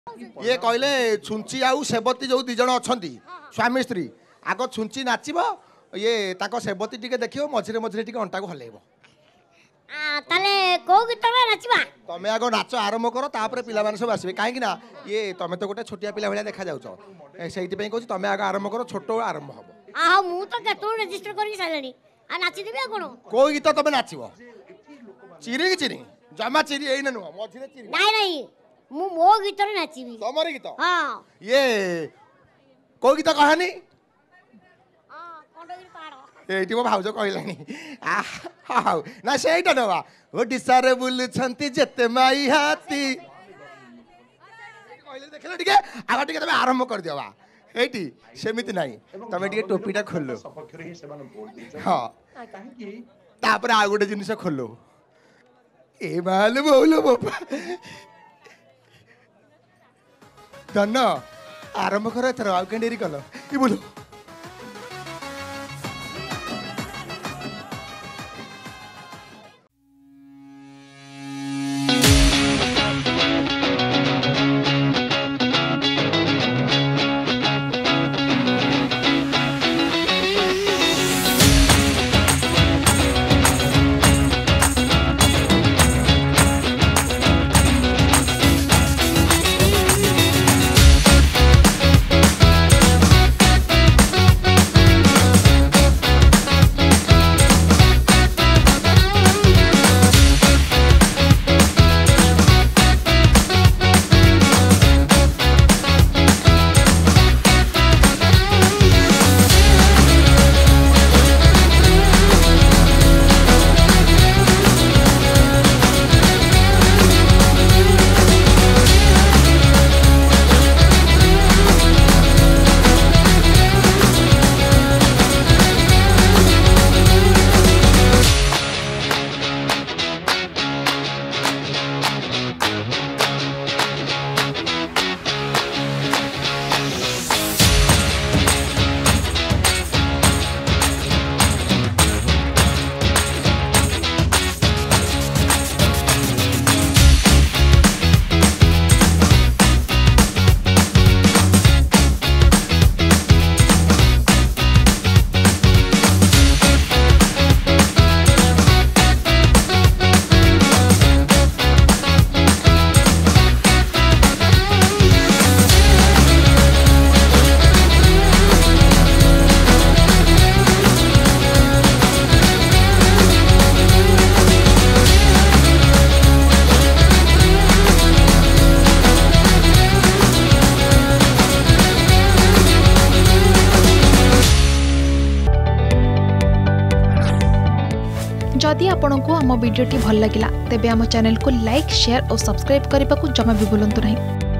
ये कहले छुंची आउ सेबती जो दी जण अछंती स्वामी स्त्री आग छुंची नाचिबो ये ताको सेबती टिके देखियो मझिरे मझिरे टिके अंटा को हलेइबो ताले को गीत नाचबा तमे आगो नाच आरंभ करो तापर पिला माने सब आसीबे काहे कि ना ये तमे तो गोटे छोटिया पिला भलिया देखा जाउछो सेहिति पई कहू तमे आगो आरंभ करो छोटो आरंभ हबो आ मु तो केतो रजिस्टर करि साइलनी आ नाची देबे कोन को गीत तमे नाचिबो चिरी चिरी जमा चिरी एई न मझिरे चिरी नाही नाही मु मो गीत रे नाचिबी तमरे गीत हां ये को गीत कहानी एटी मो भाउज कहलानी हाउ ना सेटा नवा ओडिसा रे बुलछंती जते माई हाथी कहले देखले टिके आगा टिके तमे आरंभ कर दियवा एटी सेमिति नाही तमे टिके टोपीटा खोलो सपक्षरे ही सेमान बोल दी हां काहे तापर आ गोटे जिनिस खोलो ए बाल बोलो बाबा दन आरंभ कर एथर आ केंडेरी कलो ई बोलो जदि आपंक आम भिडी भल लगा तेब आम चैनल को लाइक शेयर और सब्सक्राइब करने को जमा भी भूलु नहीं।